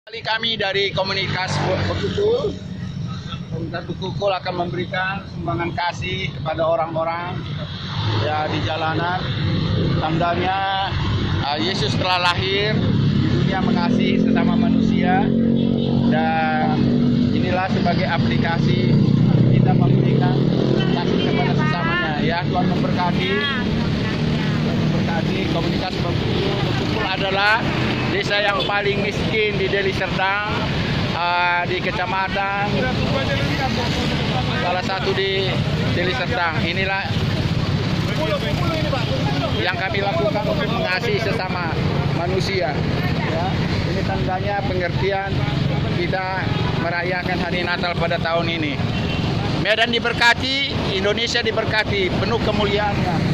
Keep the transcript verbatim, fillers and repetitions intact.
Kali kami dari komunitas Bekukul, komunitas Bekukul akan memberikan sumbangan kasih kepada orang-orang ya di jalanan. Tandanya uh, Yesus telah lahir di dunia mengasihi sesama manusia, dan inilah sebagai aplikasi kita memberikan kasih kepada sesamanya. Ya, Tuhan memberkati. Memberkati komunitas Bekukul. Bekukul adalah desa yang paling miskin di Deli Serdang, uh, di kecamatan salah satu di Deli Serdang. Inilah yang kami lakukan untuk mengasihi sesama manusia. Ya, ini tandanya pengertian kita merayakan hari Natal pada tahun ini. Medan diberkati, Indonesia diberkati, penuh kemuliaannya.